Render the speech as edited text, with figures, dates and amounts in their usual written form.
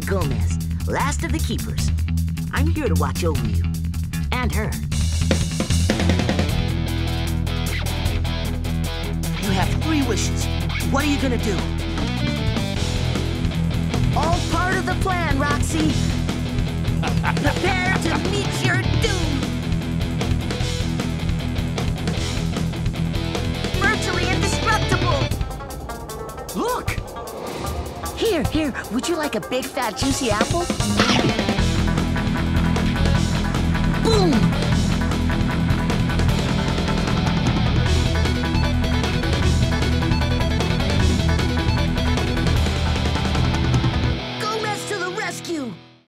Gomez, last of the Keepers. I'm here to watch over you. And her. You have 3 wishes. What are you gonna do? All part of the plan, Roxy. Prepare to meet your doom. Virtually indestructible. Look! Here, would you like a big, fat, juicy apple?